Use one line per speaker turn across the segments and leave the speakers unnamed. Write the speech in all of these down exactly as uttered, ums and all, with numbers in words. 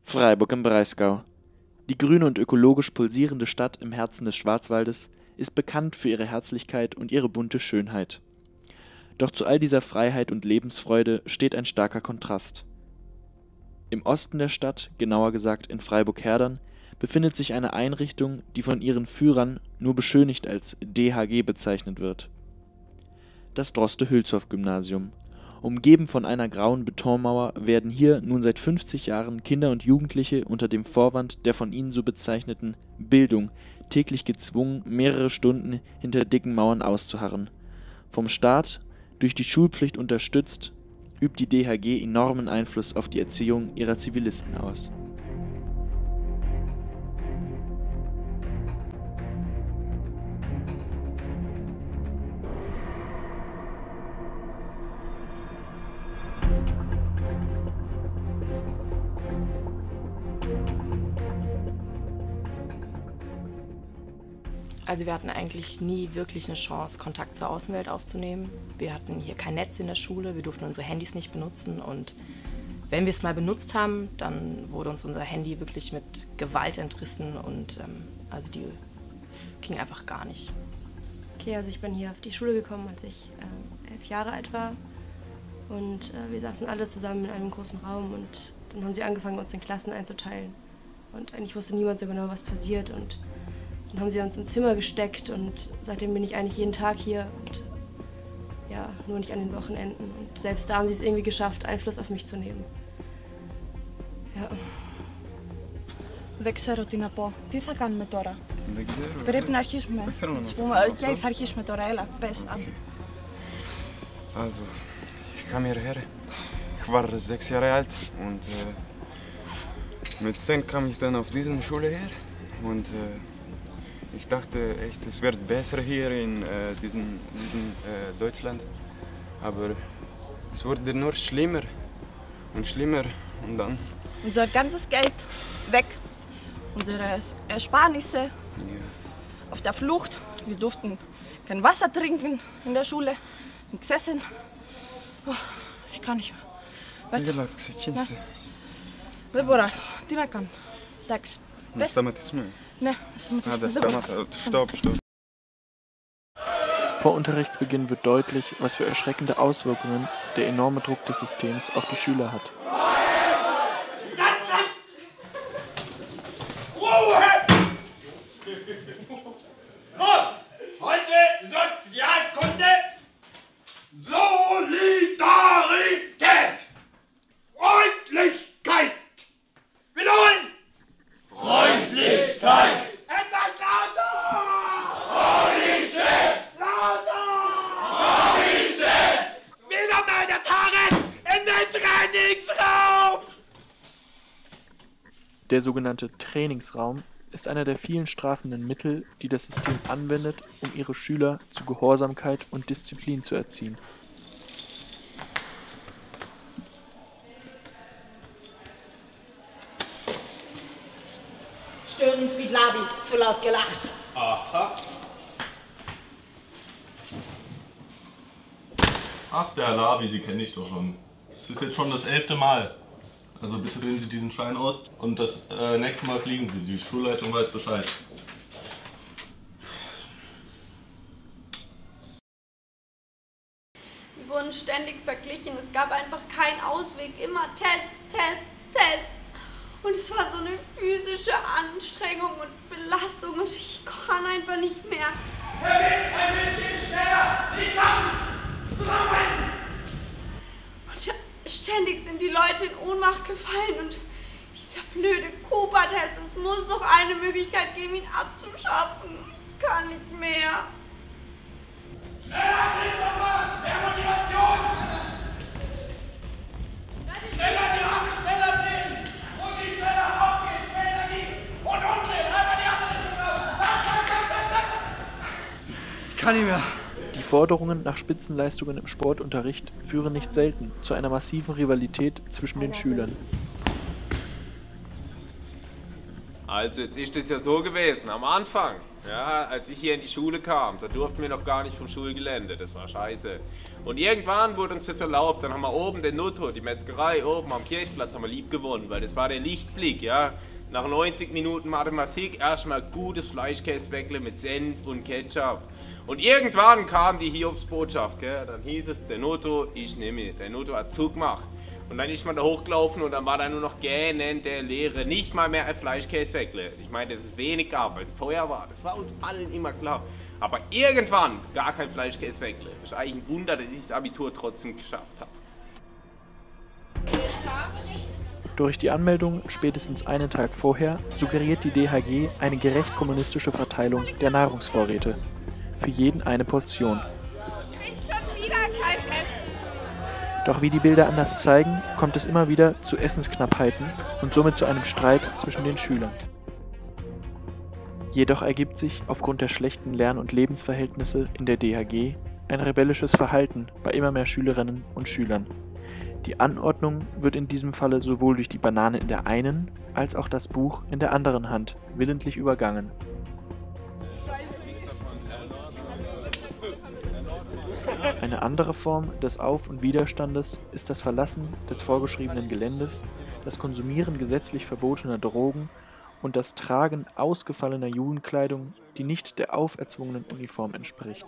Freiburg im Breisgau. Die grüne und ökologisch pulsierende Stadt im Herzen des Schwarzwaldes ist bekannt für ihre Herzlichkeit und ihre bunte Schönheit. Doch zu all dieser Freiheit und Lebensfreude steht ein starker Kontrast. Im Osten der Stadt, genauer gesagt in Freiburg-Herdern, befindet sich eine Einrichtung, die von ihren Führern nur beschönigt als D H G bezeichnet wird. Das Droste-Hülshoff-Gymnasium. Umgeben von einer grauen Betonmauer werden hier nun seit fünfzig Jahren Kinder und Jugendliche unter dem Vorwand der von ihnen so bezeichneten Bildung täglich gezwungen, mehrere Stunden hinter dicken Mauern auszuharren. Vom Staat durch die Schulpflicht unterstützt, übt die D H G enormen Einfluss auf die Erziehung ihrer Zivilisten aus.
Also wir hatten eigentlich nie wirklich eine Chance, Kontakt zur Außenwelt aufzunehmen. Wir hatten hier kein Netz in der Schule, wir durften unsere Handys nicht benutzen und wenn wir es mal benutzt haben, dann wurde uns unser Handy wirklich mit Gewalt entrissen und ähm, also die, es ging einfach gar nicht.
Okay, also ich bin hier auf die Schule gekommen, als ich äh, elf Jahre alt war und äh, wir saßen alle zusammen in einem großen Raum und dann haben sie angefangen, uns in Klassen einzuteilen und eigentlich wusste niemand so genau, was passiert und dann haben sie uns ins Zimmer gesteckt und seitdem bin ich eigentlich jeden Tag hier und ja, nur nicht an den Wochenenden. Und selbst da haben sie es irgendwie geschafft, Einfluss auf mich zu nehmen. Ja.
Δεν ξέρω τι να πω. Τι θα κάνουμε τώρα?
Δεν ξέρω.
Πρέπει να αρχίσουμε.
Δεν θέλω να
Ας
το
πούμε,
κάνω
okay,
αυτό.
θα αρχίσουμε τώρα. Έλα, πες.
Okay. Also, ich kam hierher. Ich war sechs Jahre alt und äh, mit zehn kam ich dann auf diese Schule her und äh, ich dachte echt, es wird besser hier in äh, diesem, diesem äh, Deutschland, aber es wurde nur schlimmer und schlimmer und dann...
Unser ganzes Geld weg. Unsere Ersparnisse
Ja.
auf der Flucht. Wir durften kein Wasser trinken in der Schule. Nichts essen. Oh, ich kann nicht mehr. Weiter.
Έλα, ξεκίνησε.
Δεν μπορώ. Τι να κάνω. Εντάξει.
Να
Πες.
σταματήσουμε.
Ναι, σταματήσουμε.
Ah, das
Δεν μπορώ.
Stopp, stopp, stopp.
Vor Unterrichtsbeginn wird deutlich, was für erschreckende Auswirkungen der enorme Druck des Systems auf die Schüler hat.
Heute Sozialkunde, Solidarität, Freundlichkeit. Wiederholen! Freundlichkeit! Etwas lauter! Freundlichkeit! Lauter! Freundlichkeit! Wieder mal der Tarek in den Trainingsraum!
Der sogenannte Trainingsraum ist einer der vielen strafenden Mittel, die das System anwendet, um ihre Schüler zu Gehorsamkeit und Disziplin zu erziehen.
Störenfried Labi, zu laut gelacht.
Aha. Ach, der Herr Labi, Sie kenne ich doch schon. Das ist jetzt schon das elfte Mal. Also bitte wählen Sie diesen Schein aus und das äh, nächste Mal fliegen Sie. Die Schulleitung weiß Bescheid.
Wir wurden ständig verglichen, es gab einfach keinen Ausweg, immer Tests, Tests, Tests. Und es war so eine physische Anstrengung und Belastung und ich kann einfach nicht mehr.
Herr Witz, ein bisschen schneller! Nicht lachen! Zusammenreißen!
Und ja, ständig sind die Leute in Ohnmacht gefallen und dieser blöde Cooper-Test, es muss doch eine Möglichkeit geben, ihn abzuschaffen. Ich kann nicht mehr.
Schneller, Christopher! Mehr Motivation! Schneller die Arme, schneller drehen! Musik schneller, auf geht's, mehr Energie! Und umdrehen, einmal die andere Richtung raus! Zack, zack, zack, zack, zack!
Ich kann nicht mehr.
Die Forderungen nach Spitzenleistungen im Sportunterricht führen nicht selten zu einer massiven Rivalität zwischen den Schülern.
Also jetzt ist es ja so gewesen, am Anfang, ja, als ich hier in die Schule kam, da durften wir noch gar nicht vom Schulgelände, das war scheiße. Und irgendwann wurde uns das erlaubt, dann haben wir oben den Nutto, die Metzgerei, oben am Kirchplatz haben wir lieb gewonnen, weil das war der Lichtblick, ja. Nach neunzig Minuten Mathematik erstmal gutes Fleischkäsewäckle mit Senf und Ketchup. Und irgendwann kam die Hiobsbotschaft, gell? Dann hieß es, der Nutto, ich nehme, der Nutto hat zugemacht. Und dann ist man da hochgelaufen und dann war da nur noch gähnend der Leere, nicht mal mehr ein Fleischkäsewäckle. Ich meine, dass es wenig gab, weil es teuer war, das war uns allen immer klar. Aber irgendwann gar kein Fleischkäsewäckle. Das ist eigentlich ein Wunder, dass ich das Abitur trotzdem geschafft habe.
Durch die Anmeldung spätestens einen Tag vorher suggeriert die D H G eine gerecht kommunistische Verteilung der Nahrungsvorräte. Für jeden eine Portion.
Schon wieder kein Essen.
Doch wie die Bilder anders zeigen, kommt es immer wieder zu Essensknappheiten und somit zu einem Streit zwischen den Schülern. Jedoch ergibt sich aufgrund der schlechten Lern- und Lebensverhältnisse in der D H G ein rebellisches Verhalten bei immer mehr Schülerinnen und Schülern. Die Anordnung wird in diesem Falle sowohl durch die Banane in der einen als auch das Buch in der anderen Hand willentlich übergangen. Eine andere Form des Auf- und Widerstandes ist das Verlassen des vorgeschriebenen Geländes, das Konsumieren gesetzlich verbotener Drogen und das Tragen ausgefallener Jugendkleidung, die nicht der auferzwungenen Uniform entspricht.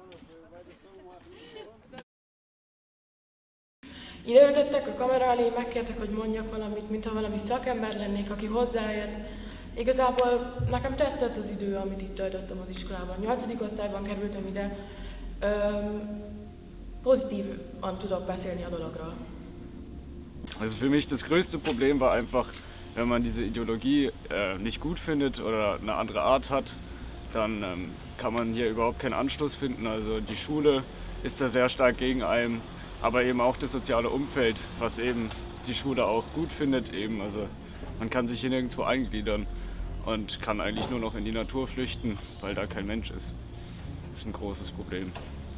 Ideültöttek a kamera elé, megkértek, hogy mondjak valamit, mintha valami szakember lennék, aki hozzáért. Igazából nekem tetszett az idő, amit itt töltöttem az iskolában. Nyolcadik osztályban kerültem ide. Öm, pozitívan tudok beszélni a dologról.
Also für mich das größte Problem war einfach, wenn man diese Ideologie äh, nicht gut findet oder eine andere Art hat, dann ähm, kann man hier überhaupt keinen Anschluss finden. Also die Schule ist da sehr stark gegen einen, aber eben auch das soziale Umfeld, was eben die Schule auch gut findet. Eben. Also man kann sich hier nirgendwo eingliedern und kann eigentlich nur noch in die Natur flüchten, weil da kein Mensch ist. Das ist ein großes Problem.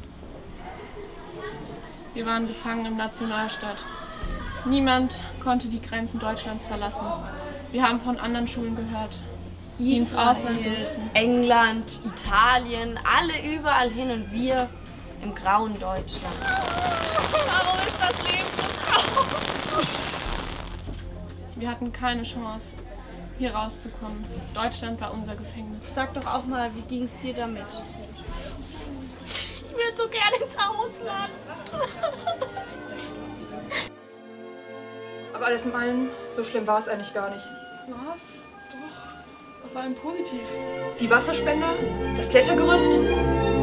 Wir waren gefangen im Nationalstaat. Niemand konnte die Grenzen Deutschlands verlassen. Wir haben von anderen Schulen gehört, die ins Ausland durften.
England, Italien, alle überall hin und wir im grauen Deutschland.
Warum ist das Leben so grau? Wir hatten keine Chance, hier rauszukommen. Deutschland war unser Gefängnis.
Sag doch auch mal, wie ging es dir damit? Ich will so gerne ins Ausland.
Aber alles in allem, so schlimm war es eigentlich gar nicht.
Was? Doch, vor allem positiv.
Die Wasserspender, das Klettergerüst,